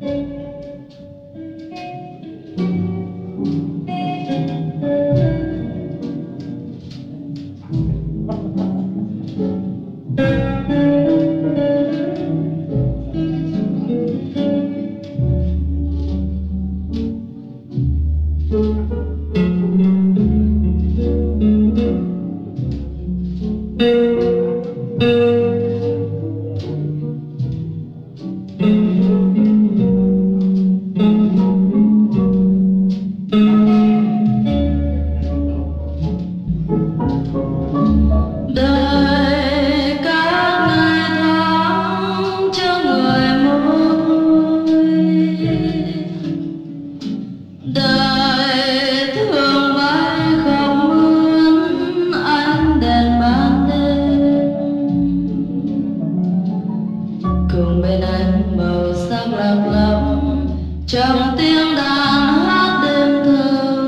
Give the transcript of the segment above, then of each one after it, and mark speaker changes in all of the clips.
Speaker 1: trong tiếng đàn hát đêm thơ,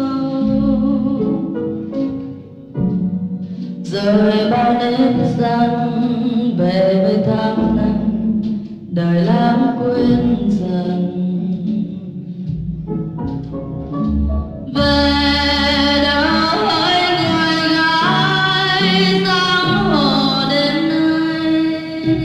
Speaker 1: rồi bao đêm gian về với tháng năm đời lãng quên dần. Về đâu hỡi người gái giang hồ đến nay,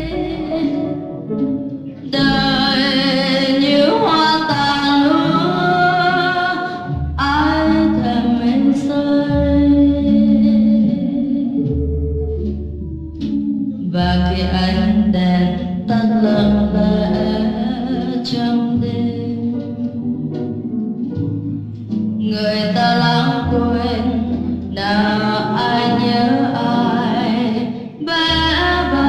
Speaker 1: đời như hoa tàn úa, ai thèm mình rơi. Và khi ánh đèn tắt lặng lẽ trong đêm, người ta lãng quên nào ai nhớ ai bé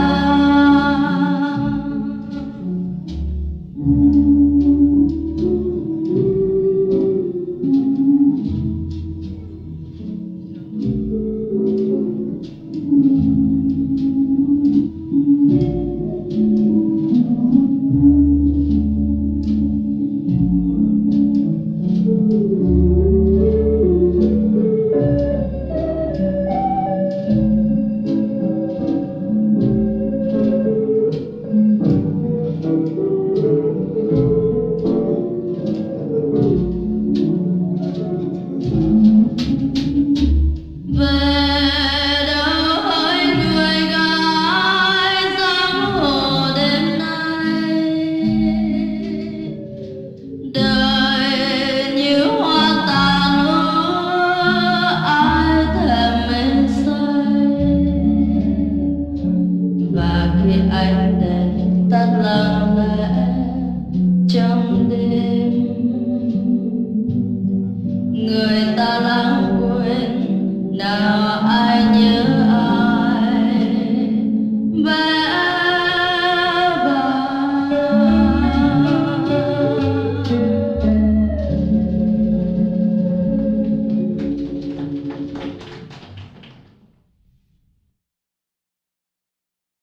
Speaker 1: bàng.